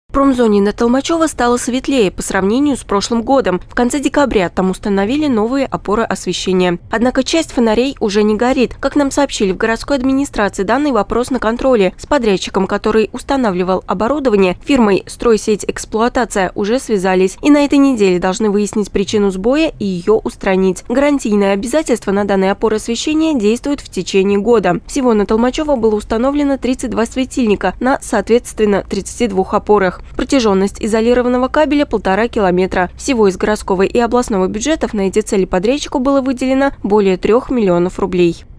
В промзоне на Толмачева стало светлее по сравнению с прошлым годом. В конце декабря там установили новые опоры освещения. Однако часть фонарей уже не горит. Как нам сообщили в городской администрации, данный вопрос на контроле. С подрядчиком, который устанавливал оборудование, фирмой «Стройсеть Эксплуатация» уже связались. И на этой неделе должны выяснить причину сбоя и ее устранить. Гарантийное обязательство на данные опоры освещения действует в течение года. Всего на Толмачева было установлено 32 светильника на, соответственно, 32 опорах. Протяженность изолированного кабеля 1,5 километра. Всего из городского и областного бюджетов на эти цели подрядчику было выделено более 3 миллионов рублей.